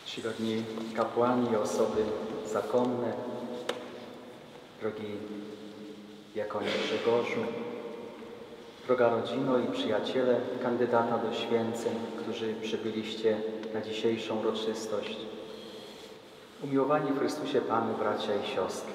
Czcigodni kapłani, osoby zakonne, drogi diakonie Grzegorzu, droga rodzino i przyjaciele kandydata do święceń, którzy przybyliście na dzisiejszą uroczystość. Umiłowani w Chrystusie Panu, bracia i siostry.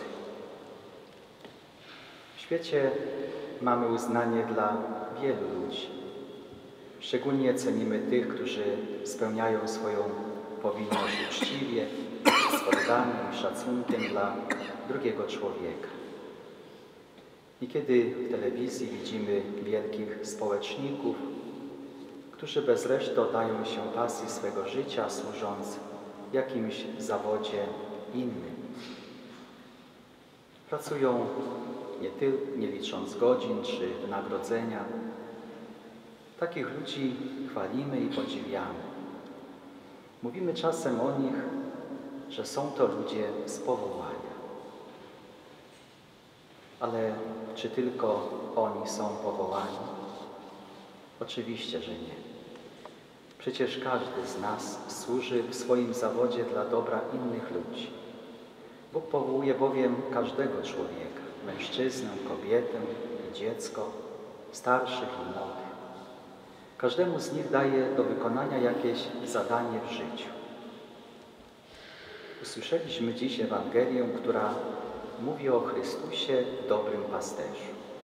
W świecie mamy uznanie dla wielu ludzi. Szczególnie cenimy tych, którzy spełniają swoją powinność uczciwie, z oddaniem i szacunkiem dla drugiego człowieka. I kiedy w telewizji widzimy wielkich społeczników, którzy bez reszty oddają się pasji swego życia, służąc w jakimś zawodzie innym. Pracują nie licząc godzin czy wynagrodzenia. Takich ludzi chwalimy i podziwiamy. Mówimy czasem o nich, że są to ludzie z powołania. Ale czy tylko oni są powołani? Oczywiście, że nie. Przecież każdy z nas służy w swoim zawodzie dla dobra innych ludzi. Bóg powołuje bowiem każdego człowieka, mężczyznę, kobietę i dziecko, starszych i młodych. Każdemu z nich daje do wykonania jakieś zadanie w życiu. Usłyszeliśmy dziś Ewangelię, która mówi o Chrystusie, dobrym pasterzu.